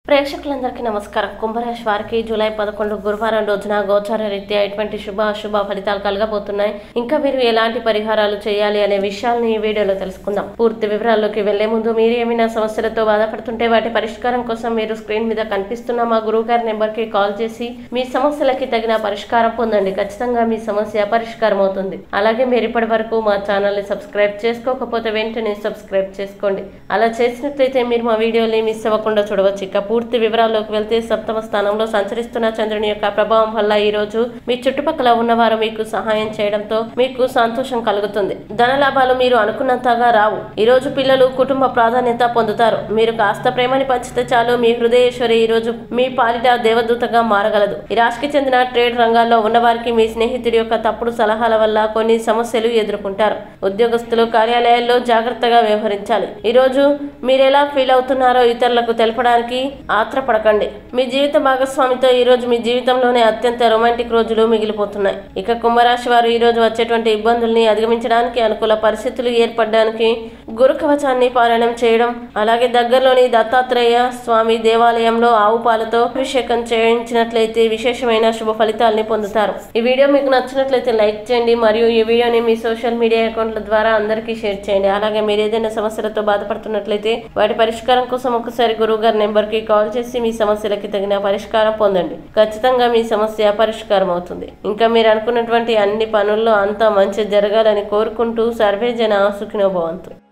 ప్రేక్షకులందరికీ నమస్కారం. కుంభరాశి వారికి జూలై 11 గురువారం రోజున గోచార రీత్యా ఎటువంటి శుభ అశుభ ఫలితాలు కలగబోతున్నాయి. ఇంకా మీరు ఎలాంటి పరిహారాలు చేయాలి అనే విషయాలను ఈ వీడియోలో తెలుసుకుందాం. పూర్తి వివరాల్లోకి వెళ్లే ముందు మీరు ఏమైనా సమస్యలతో బాధపడుతుంటే వాటి పరిష్కారం కోసం మీరు స్క్రీన్ మీద కనిపిస్తున్న మా గురువు గారి నెంబర్ కి కాల్ చేసి మీ సమస్యలకి తగిన పరిష్కారం పొందండి. ఖచ్చితంగా మీ సమస్య పరిష్కారం అవుతుంది. అలాగే మీరు ఇప్పటి వరకు మా ఛానల్ ని సబ్స్క్రైబ్ చేసుకోకపోతే వెంటనే సబ్స్క్రైబ్ చేసుకోండి. అలా చేసినట్లయితే మీరు మా వీడియోని మిస్ అవ్వకుండా చూడవచ్చు. ఇక పూర్తి వివరాల్లోకి వెళ్తే సప్తమ స్థానంలో సంచరిస్తున్న చంద్రుని యొక్క ప్రభావం వల్ల ఈ రోజు మీ చుట్టుపక్కల ఉన్నవారు మీకు సహాయం చేయడంతో మీకు సంతోషం కలుగుతుంది. ధన లాభాలు మీరు అనుకున్నంతగా రావు. ఈ రోజు పిల్లలు కుటుంబ ప్రాధాన్యత పొందుతారు. మీరు కాస్త ప్రేమని పంచితే చాలు మీ హృదయేశ్వరి ఈ రోజు మీ పాలిట దేవదూతగా మారగలదు. ఈ రాశికి చెందిన ట్రేడ్ రంగాల్లో ఉన్నవారికి మీ స్నేహితుడి యొక్క తప్పుడు సలహాల వల్ల కొన్ని సమస్యలు ఎదుర్కొంటారు. ఉద్యోగస్తులు కార్యాలయాల్లో జాగ్రత్తగా వ్యవహరించాలి. ఈ రోజు మీరెలా ఫీల్ అవుతున్నారో ఇతరులకు తెలపడానికి ఆత్రపడకండి. మీ జీవిత భాగస్వామితో ఈ రోజు మీ జీవితంలోనే అత్యంత రొమాంటిక్ రోజులు మిగిలిపోతున్నాయి. ఇక కుంభరాశి వారు ఈ రోజు వచ్చేటువంటి ఇబ్బందుల్ని అధిగమించడానికి అనుకూల పరిస్థితులు ఏర్పడడానికి గురు కవచాన్ని పారాయణం చేయడం, అలాగే దగ్గరలోని దత్తాత్రేయ స్వామి దేవాలయంలో ఆవు పాలతో అభిషేకం చేయించినట్లయితే విశేషమైన శుభ ఫలితాలని పొందుతారు. ఈ వీడియో మీకు నచ్చినట్లయితే లైక్ చేయండి మరియు ఈ వీడియోని మీ సోషల్ మీడియా అకౌంట్ల ద్వారా అందరికీ షేర్ చేయండి. అలాగే మీరు ఏదైనా సమస్యలతో బాధపడుతున్నట్లయితే వాటి పరిష్కారం కోసం ఒకసారి గురువు గారి నెంబర్ కి కాల్ చేసి మీ సమస్యలకి తగిన పరిష్కారం పొందండి. ఖచ్చితంగా మీ సమస్య పరిష్కారం అవుతుంది. ఇంకా మీరు అనుకున్నటువంటి అన్ని పనుల్లో అంతా మంచి జరగాలని కోరుకుంటూ సర్వే జన సుఖినో భవంతు.